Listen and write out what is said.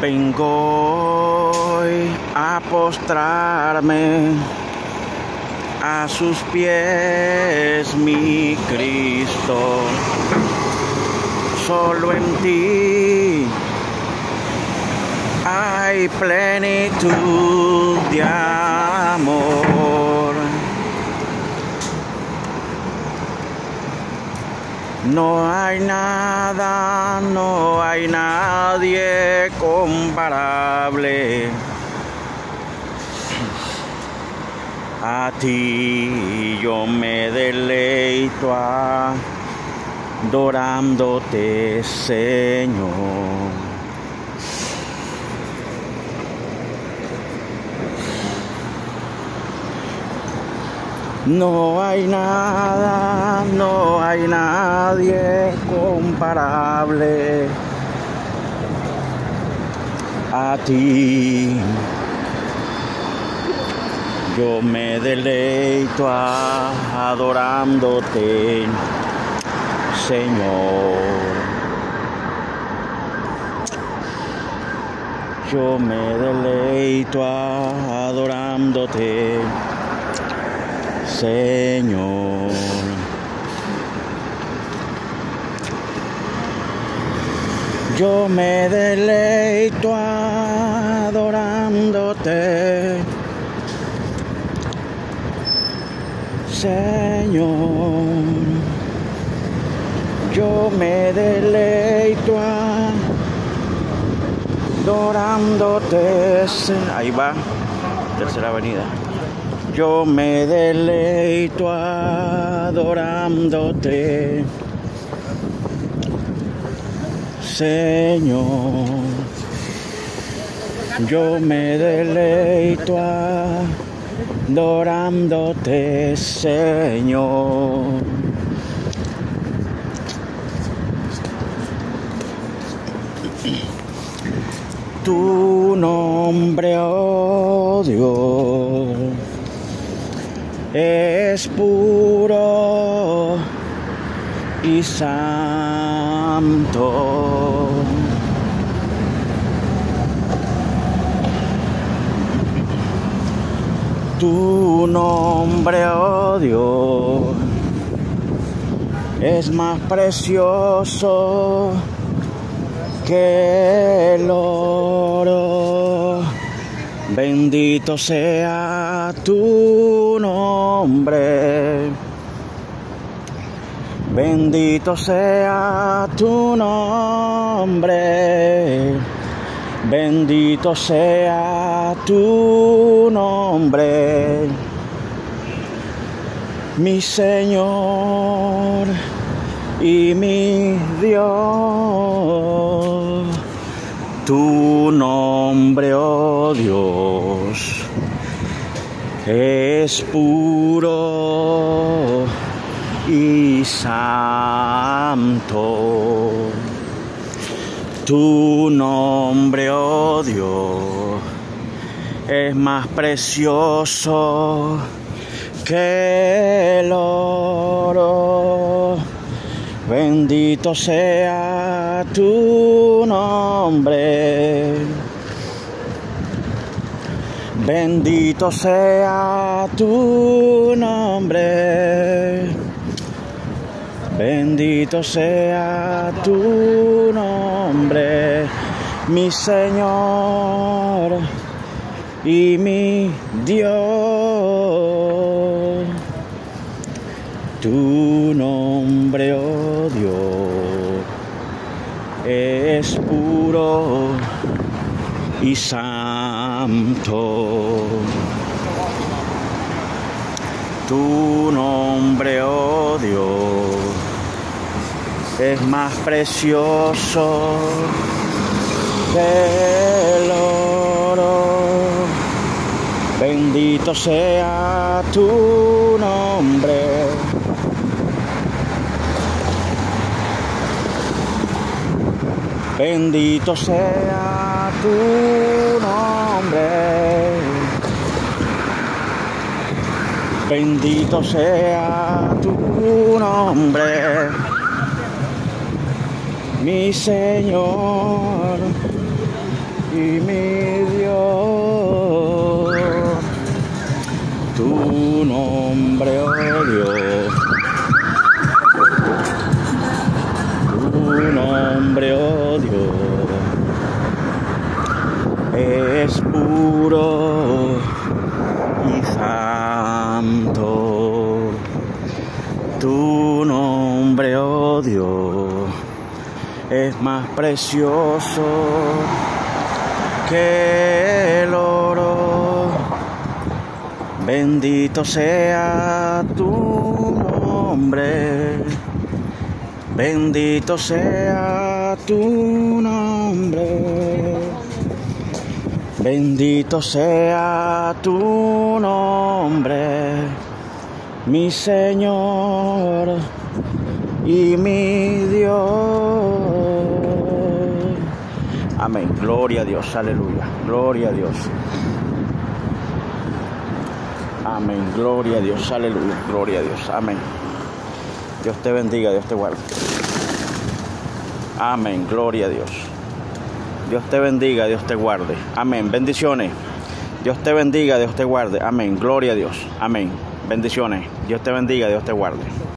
Vengo hoy a postrarme a sus pies, mi Cristo. Solo en ti hay plenitud de amor. No hay nada, no hay nadie comparable a ti. Yo me deleito adorándote, Señor. No hay nada, no hay nadie comparable a ti. Yo me deleito adorándote, Señor. Yo me deleito adorándote, Señor. Yo me deleito adorándote, Señor. Yo me deleito adorándote. Ahí va, Tercera Avenida. Yo me deleito adorándote, Señor. Yo me deleito adorándote, Señor. Tu nombre, oh Dios, es puro y santo. Tu nombre, oh Dios, es más precioso que el oro. Bendito sea tu nombre. Bendito sea tu nombre. Bendito sea tu nombre, mi Señor y mi Dios. Tu nombre, oh Dios, es puro y santo. Tu nombre, oh Dios, es más precioso que el oro. Bendito sea tu nombre. Bendito sea tu nombre. Bendito sea tu nombre, mi Señor y mi Dios. Tu nombre, oh Dios, es puro y santo. Tu nombre, oh Dios, es más precioso que el oro. Bendito sea tu nombre. Bendito sea tu nombre. Bendito sea tu nombre, mi Señor y mi Dios. Tu nombre, oh Dios. Tu nombre, oh Dios, es puro y santo. Tu nombre, oh Dios, es más precioso que el oro. Bendito sea tu nombre. Bendito sea tu nombre. Bendito sea tu nombre, mi Señor y mi Dios. Amén. Gloria a Dios. Aleluya. Gloria a Dios. Amén. Gloria a Dios. Aleluya. Gloria a Dios. Amén. Dios te bendiga, Dios te guarde. Amén. Gloria a Dios. Dios te bendiga, Dios te guarde. Amén. Bendiciones. Dios te bendiga, Dios te guarde. Amén. Gloria a Dios. Amén. Bendiciones. Dios te bendiga, Dios te guarde.